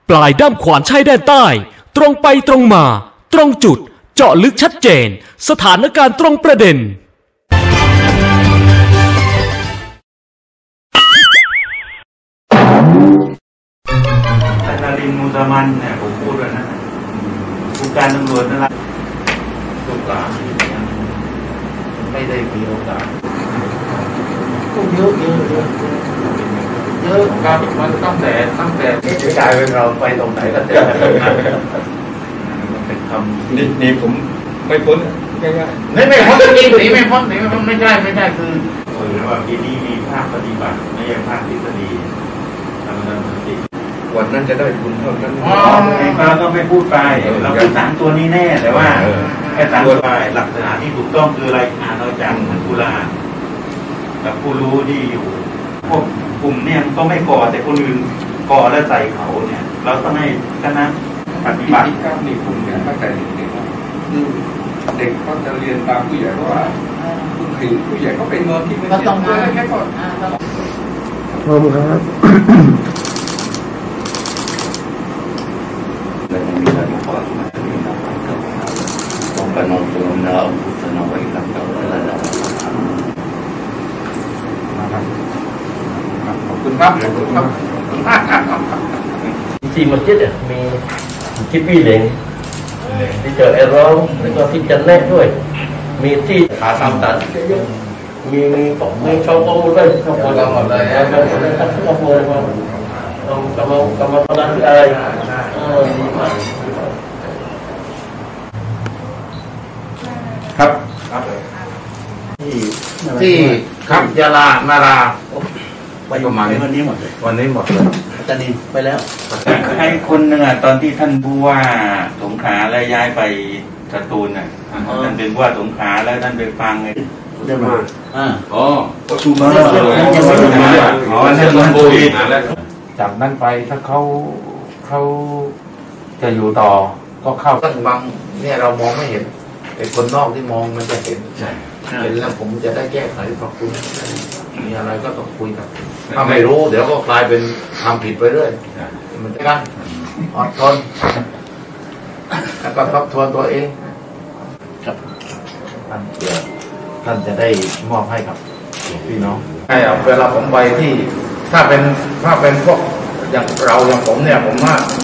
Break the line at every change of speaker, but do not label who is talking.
ปลายด้ามขวานชายแดนใต้ ตรงไปตรงมา ตรงจุด เจาะลึกชัดเจน สถานการณ์ตรงประเด็น
แต่นารินมูตามันเนี่ยผมพูดแล้วนะผู้การตำรวจนั่นแหละโอกาสไม่ได้มีโอกาสก็เยอะครับมันตั้งแต่กลายเป็นเราไปตรงไหนก็เจอมันเป็นคำ
นี่ผมไม่พ้นง่าย
ๆไม่พ้นจริงๆนี่ไม่พ้นไม่ใช่คือว่าปีนี้มีภาคปฏิบัติไม่ใช่ภาคทฤษฎีทำงานปฏิบัติ
วันนั้นจะได้คุณเท่านั้น
เราต้องไปพูดไปเราพูดสามตัวนี้แน่แต่ว่าแค่สามตัวไปหลักฐานที่ถูกต้องคืออะไรอ่านเราจากท่านกุลากับผู้รู้ที่อยู่พวกกลุ่มเนี่ยก็ไม่ก่อแต่คนอื่นก่อแล้วใส่เขาเนี่ยเราต้องให้คณะปฏิบัติ
ครับนี่ผมเนี่ยตั้งแต่เด็กเด็กเขาจะเรียนตามผู้ใหญ่เพราะว่าผู้ใหญ่เขาเป็นเมืองที่ไม่ต้องแค่ก่อน
พร้อมครับ
Rabbana zalamna anfusana wa in lam taghfir lana
ขอบคุณครับ
ที่มัสยิดมีที่พี่เหลงที่เจอไอ้ร้องแล้วก็ที่จันแรกด้วยมีที่ขาสามตันมีช่องโต้ด้วยช่องโต้หมดเลยช่องโต้มากำลังอะไร
ครับที่ครับยาลานารา
ไปประมาณวันนี้หมดเลยอาจารย์นินไปแล้ว
ใครคนหนึ่งอ่ะตอนที่ท่านผู้ว่าสงขลาแล้วย้ายไปสตูลน่ะท่านเป็นผู้ว่าสงขลาแล้วท่านไปฟังไง
เดินมา
ประชุมมา
ท่านมันบุย
จากนั้นไปถ้าเขาจะอยู่ต่อก็เข้าตั้งบางเนี่ยเรามองไม่เห็นไอ้คนนอกที่มองมันจะเห็นเห็นแล้วผมจะได้แก้ไขปรับปรุงมีอะไรก็ต้องคุยกันถ้าไม่รู้เดี๋ยวก็กลายเป็นทำผิดไปเรื่อยมันจะกันอดทนแล้วก็ทบทวนตัวเองครับท่านจะได้มอบให้กับพี่น้องใช่เวลาผมไปที่ถ้าเป็นพวกอย่างเราอย่างผมเนี่ยผมว่า